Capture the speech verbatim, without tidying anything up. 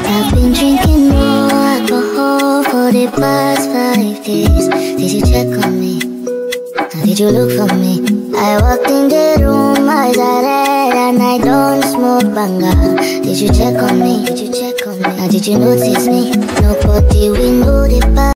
I've been drinking more alcohol for the past five days. Did you check on me? Now did you look for me? I walked in the room, eyes are red, and I don't smoke banga. Did you check on me? Did you check on me? Now did you notice me? Nobody will know the past.